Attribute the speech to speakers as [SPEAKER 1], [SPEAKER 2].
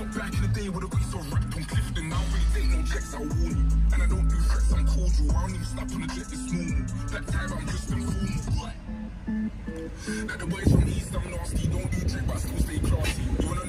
[SPEAKER 1] Back in the day with a grease of wrapped on Clifton. Now really take no checks, I'll warn you. And I don't do threats, I'm cordial. I don't even stop on the jet, it's normal. That time I'm just informal, boy. Like the boys from East, I'm nasty. Don't do trick, but I still stay classy. You wanna